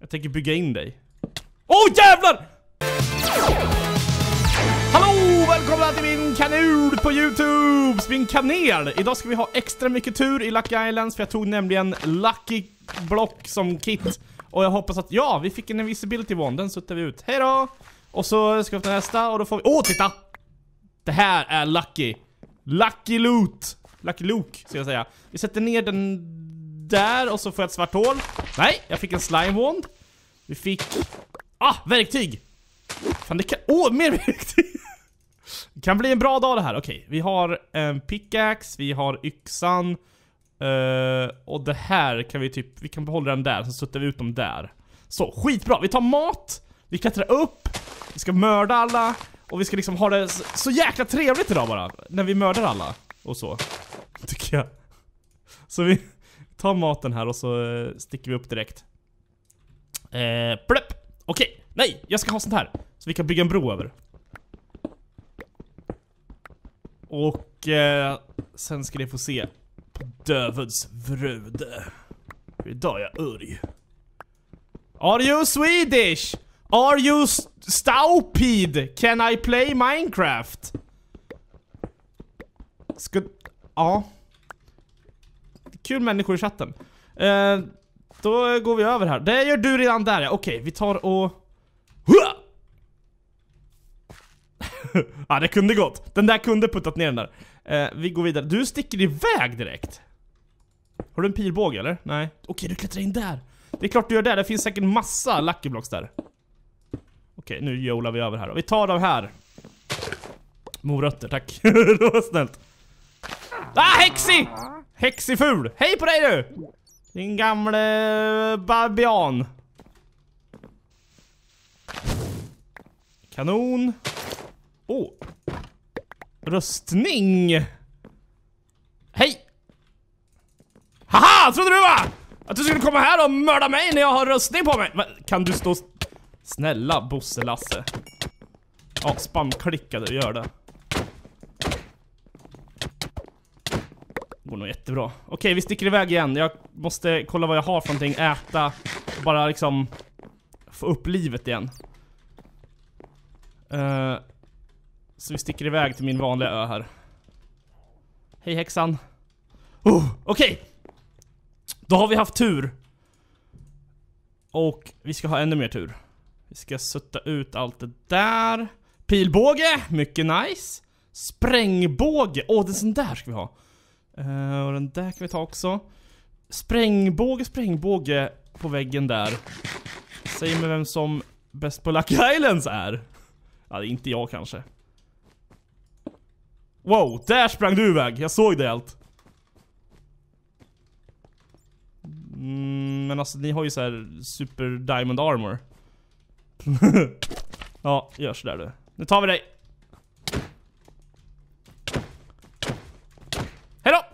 Jag tänker bygga in dig. Åh, jävlar! Hallå, välkomna till min kanal på YouTube. Min kanal. Idag ska vi ha extra mycket tur i Lucky Islands. För jag tog nämligen Lucky Block som kit. Och jag hoppas att, ja, vi fick en invisibility wand. Den suttar vi ut. Hej då! Och så ska vi ta nästa och då får vi... Åh, titta! Det här är Lucky. Lucky Loot. Lucky Luke, ska jag säga. Vi sätter ner den där och så får jag ett svart hål. Nej, jag fick en slime wand. Vi fick... verktyg! Fan, det kan... mer verktyg! Det kan bli en bra dag det här. Okej, vi har en pickaxe, vi har yxan. Och det här kan vi typ... Vi kan behålla den där, så sätter vi ut dem där. Så, skitbra! Vi tar mat, vi klättrar upp, vi ska mörda alla. Och vi ska liksom ha det så jäkla trevligt idag bara. När vi mördar alla. Och så, tycker jag. Så vi tar maten här och så sticker vi upp direkt. Plöpp! Okej, nej, jag ska ha sånt här. Så vi kan bygga en bro över. Och sen ska ni få se på dövets vröde. Idag är jag örg. Are you Swedish? Are you stupid? Can I play Minecraft? Ja. Kul människor i chatten. Då går vi över här. Det gör du redan där, ja. Okej, vi tar och... Ja, det kunde gått. Den där kunde puttat ner den där. Vi går vidare. Du sticker iväg direkt. Har du en pilbåge eller? Nej. Okej, du klättrar in där. Det är klart du gör det. Det finns säkert massa Lucky Blocks där. Okej, nu jolar vi över här. Och vi tar de här. Morötter, tack. Det var snällt. Hexi! Hexi ful. Hej på dig du! Din gamle babian. Kanon. Röstning. Hej. Haha, trodde du va? Att du skulle komma här och mörda mig när jag har röstning på mig. Men, kan du stå... Snälla Bosse Lasse. Ja, spamklickade, gör det. Går nog jättebra. Okej, vi sticker iväg igen. Jag måste kolla vad jag har för någonting. Äta. Bara liksom få upp livet igen. Så vi sticker iväg till min vanliga ö här. Hej häxan. Okej. Då har vi haft tur. Och vi ska ha ännu mer tur. Vi ska sätta ut allt det där. Pilbåge, mycket nice. Sprängbåge, den sån där ska vi ha. Och den där kan vi ta också. Sprängbåge på väggen där. Säg mig vem som bäst på Lucky Islands är. Ja, det är inte jag kanske. Wow, där sprang du iväg. Jag såg det allt. Men alltså, ni har ju så här super diamond armor. Ja, gör så där du. Nu tar vi dig. Hej då!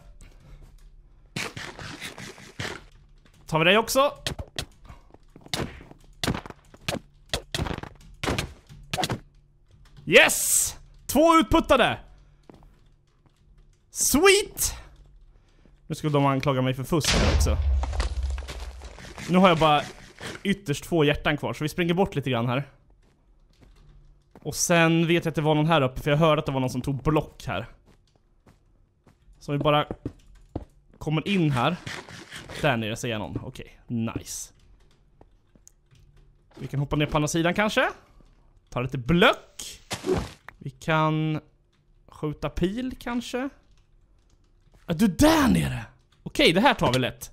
Tar vi dig också. Yes! 2 utputtade. Sweet! Nu ska de anklaga mig för fusk här också. Nu har jag bara ytterst 2 hjärtan kvar, så vi springer bort lite grann här. Och sen vet jag att det var någon här uppe, för jag hörde att det var någon som tog block här. Så vi bara kommer in här. Där nere ser jag någon. Okej, nice. Vi kan hoppa ner på andra sidan kanske. Ta lite block. Vi kan skjuta pil kanske. Du där nere. Okej, det här tar vi lätt.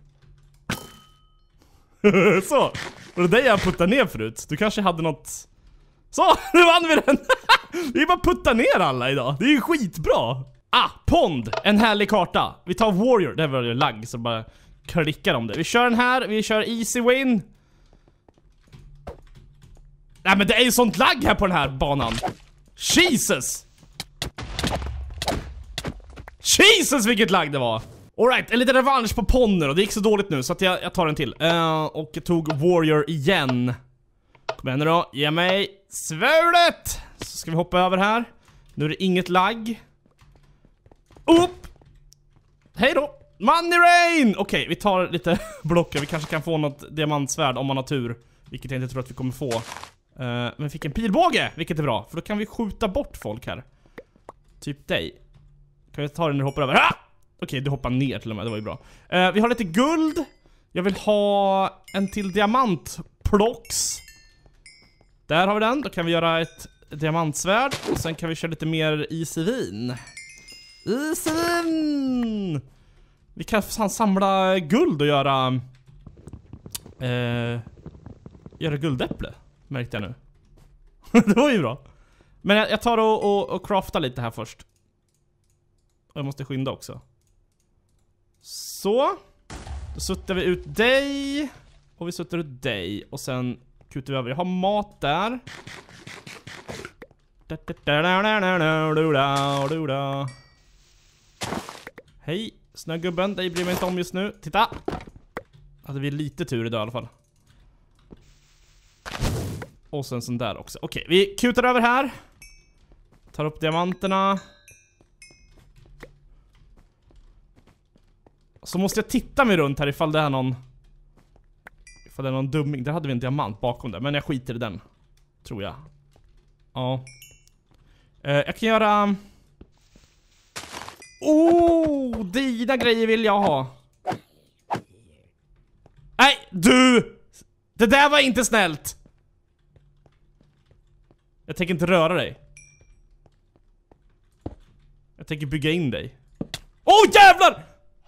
Så, var det där jag puttade ner förut? Du kanske hade något... Så, nu vann vi den. Vi bara puttar ner alla idag. Det är ju skitbra. Pond, en härlig karta. Vi tar Warrior, det var ju lag, så bara klickar om det. Vi kör den här, vi kör easy win. Nej, men det är ju sånt lag här på den här banan. Jesus! Jesus, vilket lag det var. Alright, en liten revansch på Ponner. Och det gick så dåligt nu så att jag tar en till. Och jag tog Warrior igen. Kom igen nu då, ge mig svärdet. Så ska vi hoppa över här. Nu är det inget lag. Upp! Hej då! Money rain! Okej, vi tar lite block. Vi kanske kan få något diamantsvärd om man har tur. Vilket jag inte tror att vi kommer få. Men vi fick en pilbåge, vilket är bra. För då kan vi skjuta bort folk här. Typ dig. Kan vi ta den när du hoppar över? Ah! Okej, du hoppar ner till och med, det var ju bra. Vi har lite guld. Jag vill ha en till diamantplocks. Där har vi den, då kan vi göra ett diamantsvärd. Och sen kan vi köra lite mer isvin. Isvin! Vi kan samla guld och göra guldäpple, märkte jag nu. Det var ju bra. Men jag tar och craftar lite här först. Och jag måste skynda också. Så. Då suttar vi ut dig. Och vi suttar ut dig. Och sen kutar vi över. Jag har mat där. Hej, snögubben. Dig bryr mig inte om just nu. Titta. Hade vi lite tur idag i alla fall. Och sen sån där också. Okej, vi kutar över här. Tar upp diamanterna. Så måste jag titta mig runt här ifall det är någon dumming. Där hade vi en diamant bakom det. Men jag skiter i den, tror jag. Ja. Jag kan göra... dina grejer vill jag ha. Nej, du! Det där var inte snällt. Jag tänker inte röra dig. Jag tänker bygga in dig. Jävlar!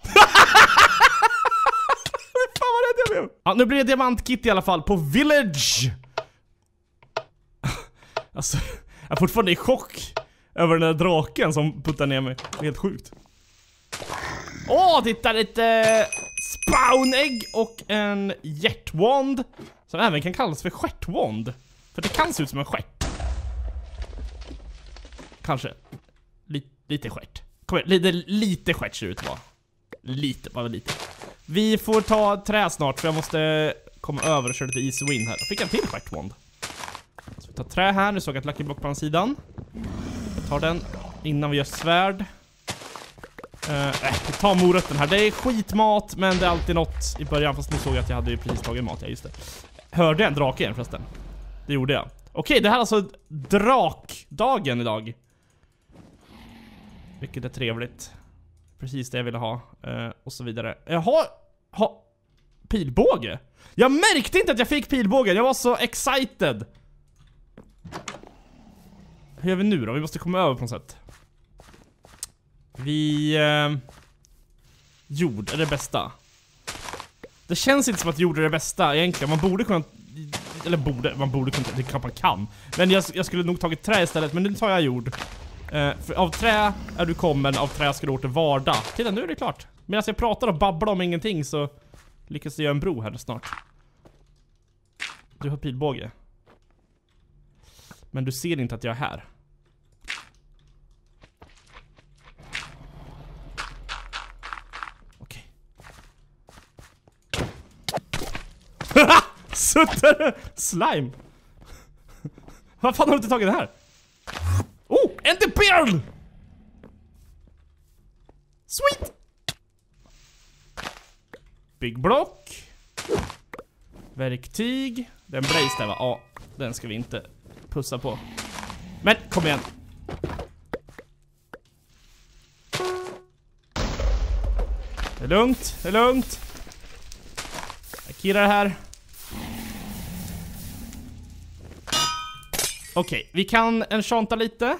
Fan vad rädd jag blev. Ja, nu blir det diamantkit i alla fall på Village. Alltså, jag är fortfarande i chock över den där draken som puttar ner mig. Det är helt sjukt. Titta, lite spawnägg och en hjärtwand som även kan kallas för stjärtwand. För det kan se ut som en stjärt. Kanske. Lite stjärt. Kom igen, lite stjärt ser det ut att vara. Bara lite. Vi får ta trä snart för jag måste komma över och köra lite easy win här. Jag fick en till stjärtwand. Så vi tar trä här, nu såg jag ett lucky block på den sidan. Jag tar den innan vi gör svärd. Vi tar morötten här. Det är skitmat, men det är alltid något i början. Fast nu såg jag att jag hade ju precis tagit mat, ja just det. Hörde jag en drake igen förresten? Det gjorde jag. Okej, det här är alltså drakdagen idag. Vilket är trevligt. Precis det jag ville ha. Och så vidare. Jag har pilbåge. Jag märkte inte att jag fick pilbågen. Jag var så excited. Hur gör vi nu då? Vi måste komma över på något sätt. Jord är det bästa. Det känns inte som att jord är det bästa egentligen. Man borde kunna... man borde kunna... Det kan man kan. Men jag skulle nog tagit trä istället. Men nu tar jag jord. För av trä är du kommen. Av trä ska du åt vardag. Titta, nu är det klart. Medan jag pratar och babblar om ingenting så lyckas jag göra en bro här snart. Du har pilbåge. Men du ser inte att jag är här. Okej. Sutter slime. Vad fan har du inte tagit det här? Enderpearl! Sweet! Big block. Verktyg. Den blaze där va? Ja, den ska vi inte pussa på. Men kom igen. Det är lugnt, det är lugnt. Jag kirrar här. Okej, vi kan enchanta lite.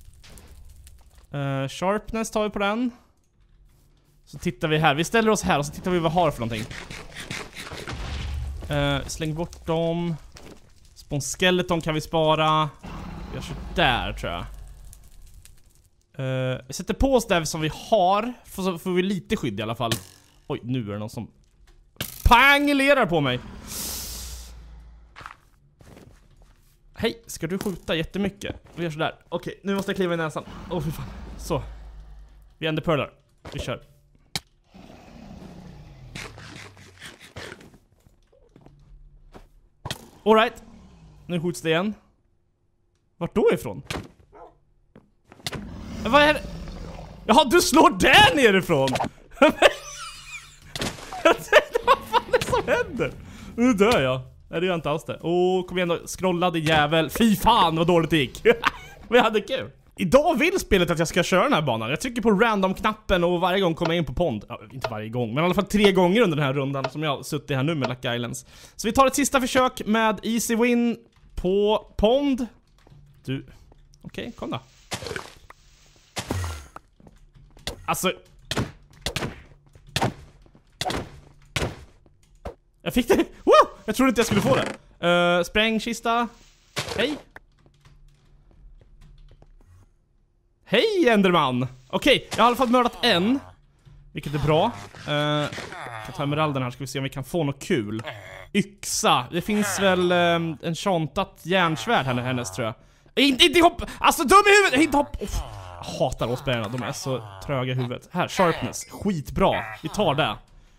Sharpness tar vi på den. Så tittar vi här. Vi ställer oss här och så tittar vi vad vi har för någonting. Släng bort dem. Spawn skeleton kan vi spara. Vi gör så där tror jag. Vi sätter på oss där som vi har. Så får vi lite skydd i alla fall. Oj, nu är det någon som pangelerar på mig. Hej, ska du skjuta jättemycket? Vi gör sådär. Okej, nu måste jag kliva i näsan. Fy fan. Så. Vi enderpearlar. Vi kör. All right. Nu skjuts det igen. Vart då ifrån? Vad är det? Jaha, du slår där nerifrån. Nu dör jag. Nej, det gör inte alls det. Kom igen då, scrolla din jävel. Fy fan vad dåligt det gick. Vi hade kul. Idag vill spelet att jag ska köra den här banan. Jag trycker på random-knappen och varje gång kommer jag in på pond. Ja, inte varje gång, men i alla fall 3 gånger under den här rundan som jag har suttit här nu med Lucky Islands. Så vi tar ett sista försök med easy win på pond. Du, okej, kom då. Alltså... Jag fick det! Woo! Jag trodde inte jag skulle få det. Sprängkista. Hej. Hej Enderman! Okej, jag har i alla fall mördat en. Vilket är bra. Jag kan ta emeralden här, ska vi se om vi kan få något kul. Yxa. Det finns väl en tjontat järnsvärd här hennes tror jag. Inte hopp! Alltså dum i huvudet! Inte hopp! Jag hatar åsbärarna, de är så tröga i huvudet. Här, sharpness. Skitbra. Vi tar det.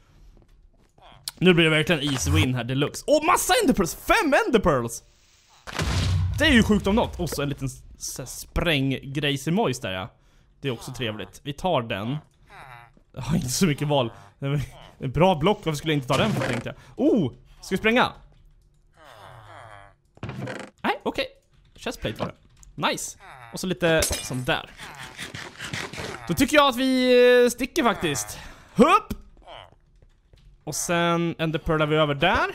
Nu blir det verkligen easy win här, deluxe. Massa enderpearls! 5 enderpearls! Det är ju sjukt om något. Och så en liten spränggrejsimojs där, ja. Det är också trevligt. Vi tar den. Jag har inte så mycket val. En bra block, varför skulle jag inte ta den för, tänkte jag. Ska vi spränga? Nej, okej. Chestplate var det. Nice. Och så lite som där. Då tycker jag att vi sticker faktiskt. Hupp! Och sen enderpearlar vi över där.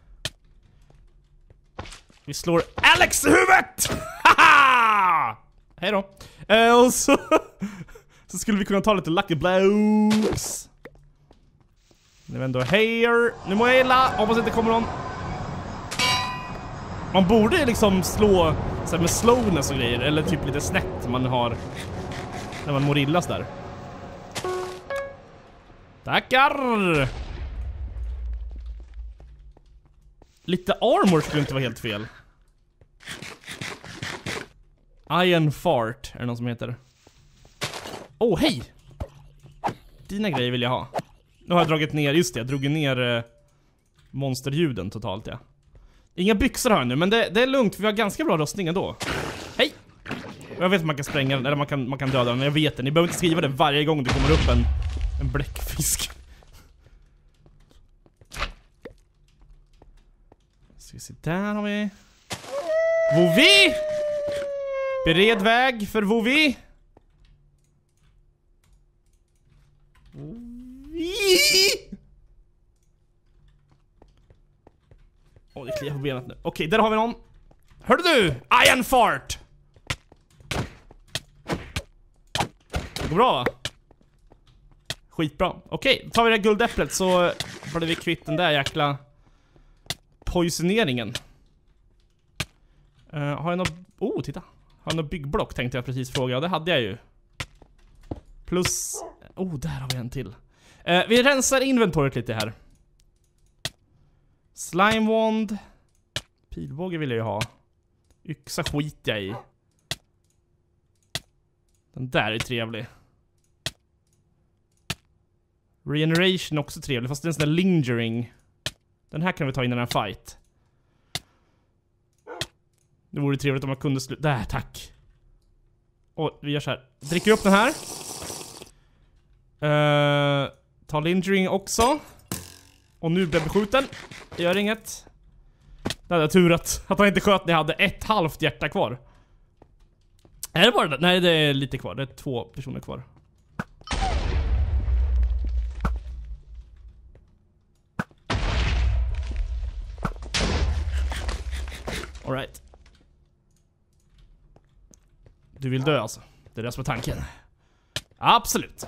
Vi slår Alex i huvudet! Haha! Hej då. Och så skulle vi kunna ta lite lucky blows. Nu är ändå här. Nu må jag illa. Hoppas inte kommer någon. Man borde liksom slå så här med slowness och grejer. Eller typ lite snett man har när man mår illa där. Tackar! Lite armor skulle inte vara helt fel. Iron Fart är det någon som heter. Hej! Dina grejer vill jag ha. Nu har jag dragit ner, just det, jag drog ner monsterljuden totalt, ja. Inga byxor har jag nu, men det är lugnt för vi har ganska bra rustning ändå. Hej! Jag vet att man kan spränga den, eller man kan döda den, men jag vet det. Ni behöver inte skriva det varje gång det kommer upp en bläckfisk. Ska vi se, där har vi Vovi! Bered väg för Vovi. Det kliar på benet nu. Okej, där har vi någon. Hörde du? Iron Fart! Det går bra va? Skitbra. Okej, då tar vi det här guldäpplet så blir vi kvitt den där jäkla poisoneringen. Har jag något... titta. Har jag något byggblock tänkte jag precis fråga. Och det hade jag ju. Plus... där har vi en till. Vi rensar inventoriet lite här. Slime wand. Pilbåge vill jag ju ha. Yxa skit jag i. Den där är trevlig. Regeneration också trevlig. Fast det är en sån där lingering. Den här kan vi ta in i en fight. Det vore trevligt om man kunde sluta. Där, tack. Och vi gör så här. Dricker upp den här. Ta lingering också. Och nu blev beskjuten. Det gör inget. Det hade jag tur att han inte sköt när jag hade 1/2 hjärta kvar. Är det bara det? Nej, det är lite kvar. Det är 2 personer kvar. All right. Du vill dö alltså. Det är det som är tanken. Absolut.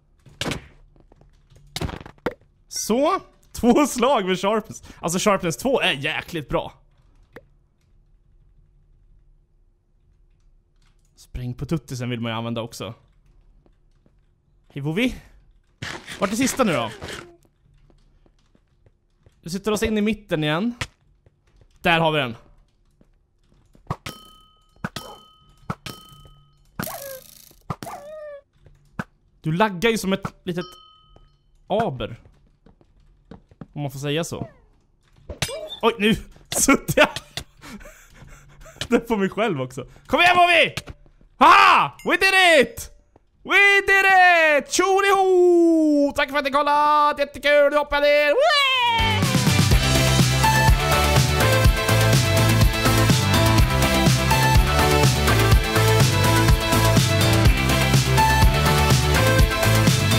Så, 2 slag med sharpness. Alltså sharpness 2 är jäkligt bra. Spräng på tuttisen vill man ju använda också. Hej Vovi. Vart är sista nu då? Vi sitter oss in i mitten igen. Där har vi den. Du laggar ju som ett litet aber. Om man får säga så. Oj, nu suttar jag. Det är på mig själv också. Kom igen, Vovi! Haha! We did it! We did it! Tjoliho! Tack för att ni kollat! Jättekul, hoppa ner! Wee!